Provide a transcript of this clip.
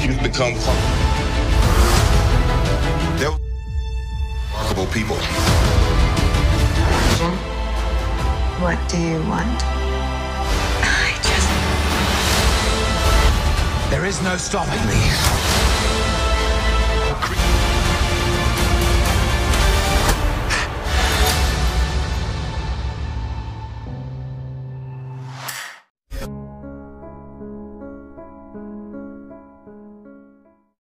you've become. They're remarkable people. What do you want? There is no stopping me.